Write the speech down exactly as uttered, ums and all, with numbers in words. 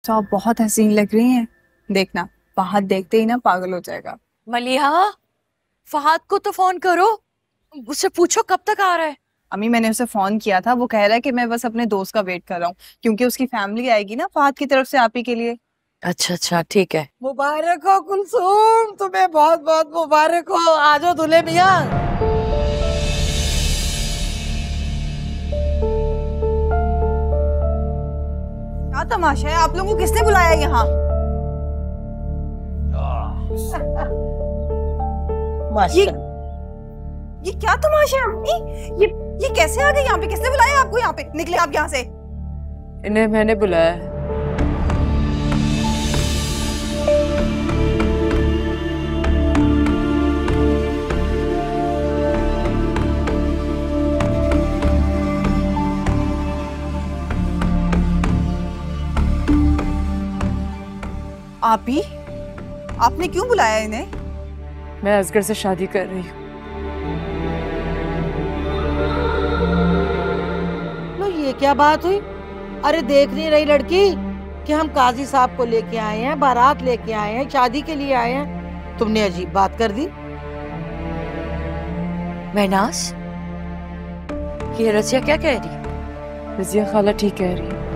तो आप बहुत हसीन लग रही हैं। देखना, फहद देखते ही ना पागल हो जाएगा। मलिहा, फहद को तो फोन करो, उससे पूछो कब तक आ रहा है। अम्मी मैंने उसे फोन किया था, वो कह रहा है कि मैं बस अपने दोस्त का वेट कर रहा हूँ, क्योंकि उसकी फैमिली आएगी ना फहद की तरफ से आप ही के लिए। अच्छा अच्छा ठीक है। मुबारक हो कुलसूम, तुम्हें बहुत बहुत मुबारक हो। आ जाओ दूल्हे मियां। क्या तमाशा है, आप लोगों को किसने बुलाया यहाँ? ये माशाल्लाह। ये क्या तमाशा है अम्मी? ये ये कैसे आ गए यहाँ पे? किसने बुलाया आपको यहाँ पे? निकले आप यहाँ से। इन्हें मैंने बुलाया है। आप ही? आपने क्यों बुलाया इन्हें? मैं असगर से शादी कर रही हूँ। लो ये क्या बात हुई? अरे देख नहीं रही लड़की कि हम काजी साहब को लेके आए हैं, बारात लेके आए हैं, शादी के लिए आए हैं। तुमने अजीब बात कर दी। महनाज, ये रजिया क्या कह रही है? रजिया खाला ठीक कह रही है।